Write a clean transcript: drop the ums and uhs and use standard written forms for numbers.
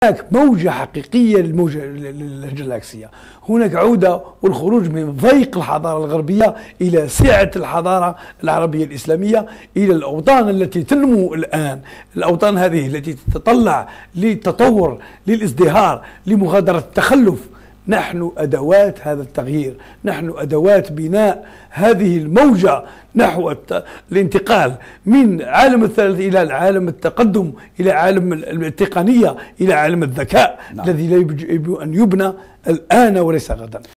هناك موجة حقيقية للجلاكسية، هناك عودة والخروج من ضيق الحضارة الغربية إلى سعة الحضارة العربية الإسلامية، إلى الأوطان التي تنمو الآن، الأوطان هذه التي تتطلع للتطور، للازدهار، لمغادرة التخلف. نحن أدوات هذا التغيير، نحن أدوات بناء هذه الموجة نحو الانتقال من عالم الثالث إلى عالم التقدم، إلى عالم التقنية، إلى عالم الذكاء الذي يجب أن يبنى الآن وليس غدا.